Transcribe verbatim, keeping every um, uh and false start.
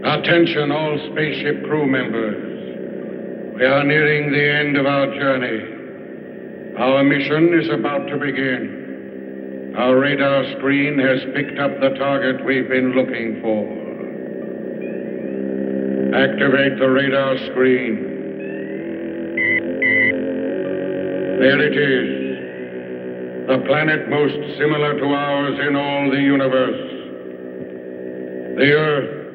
Attention, all spaceship crew members. We are nearing the end of our journey. Our mission is about to begin. Our radar screen has picked up the target we've been looking for. Activate the radar screen. There it is. The planet most similar to ours in all the universe. The Earth.